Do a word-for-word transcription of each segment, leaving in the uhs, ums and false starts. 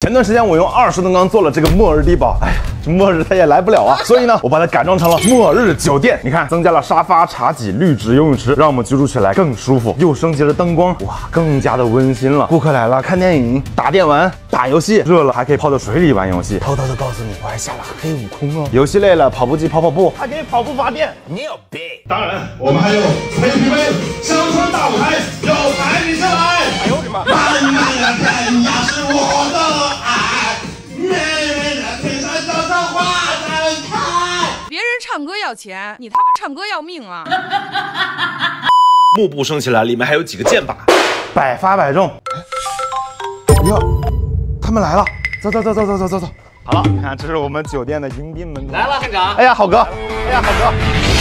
前段时间我用二十吨钢做了这个末日地堡，哎呀，这末日它也来不了啊，所以呢，我把它改装成了末日酒店。你看，增加了沙发、茶几、绿植、游泳池，让我们居住起来更舒服。又升级了灯光，哇，更加的温馨了。顾客来了，看电影、打电玩、打游戏，热了还可以泡到水里玩游戏。偷偷的告诉你，我还下了黑悟空哦。游戏累了，跑步机跑跑步，还可以跑步发电。你有病！ 当然，我们还有黑皮杯、乡村大舞台，有才你就来。哎呦我的妈！漫漫的天涯是我的爱，美美的天山早上花正开。 别人唱歌要钱，你他妈唱歌要命啊！ 幕布升起来，里面还有几个箭靶， 百发百中。哟，他们来了，走走走走走走走走。好了，你看，这是我们酒店的迎宾门。 来了，店长。 哎呀，好哥，哎呀，好哥。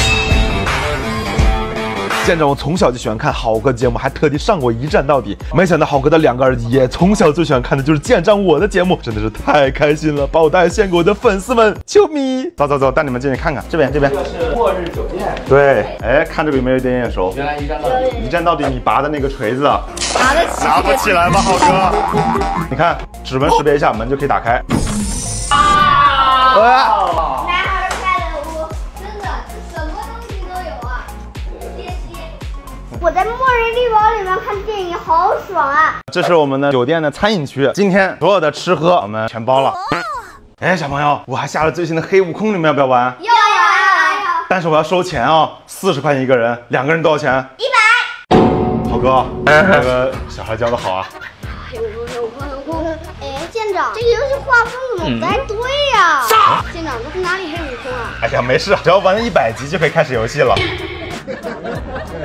见证我从小就喜欢看好哥节目，还特地上过一站到底。没想到好哥的两个儿子也从小最喜欢看的就是见证我的节目，真的是太开心了！把我带献给我的粉丝们，球迷。走走走，带你们进去看看，这边这边。 这个是末日酒店。 对，哎，看这个有没有一点眼熟？ 原来一站到底。 一站到底，你拔的那个锤子， 拿得起？ 拿不起来吧，好哥？你看，指纹识别一下，门就可以打开。啊！ 男孩开的屋，真的，这什么东西都有啊！谢谢。我在末日地堡里面看电影，好爽啊！ 这是我们的酒店的餐饮区，今天所有的吃喝我们全包了。哎，小朋友，我还下了最新的黑悟空，你们要不要玩？ 要要要要！ 但是我要收钱哦，四十块钱一个人，两个人多少钱？ 一百。 好哥，这个小孩教的好啊。 哎呦我我我哎，舰长，这个游戏画风怎么不太对呀？啥？舰长，这是哪里黑悟空啊？ 哎呀，没事，只要玩了一百级就可以开始游戏了。